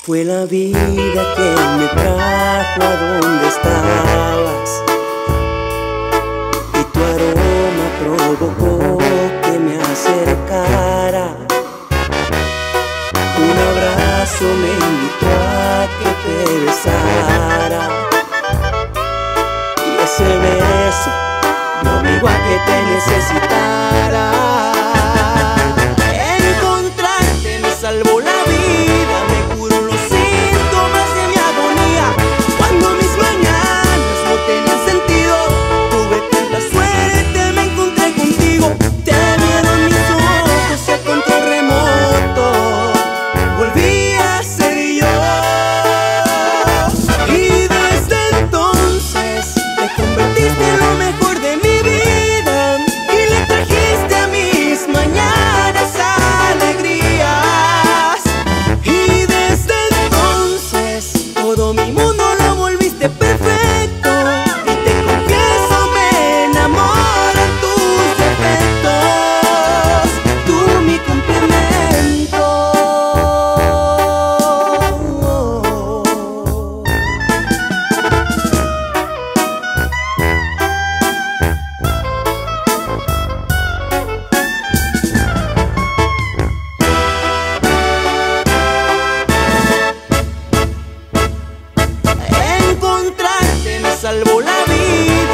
Fue la vida quien me trajo a donde estabas, y tu aroma provocó que me acercara. Un abrazo me invitó a que te besara, y ese beso me obligó a que te necesitara. Encontrarte me salvó la vida, me curó los síntomas de mi agonía. Cuando mis mañanas no tenían sentido, tuve tanta suerte, me encontré contigo. Te vieron mis ojos y a control remoto volví a ser yo. Y desde entonces te convertiste en lo mejor de mi vida, y le trajiste a mis mañanas alegrías. Y desde entonces todo mi mundo lo volviste perfecto, y te confieso me enamoran tus defectos, tú mi complemento. Encontrarte me salvó la vida.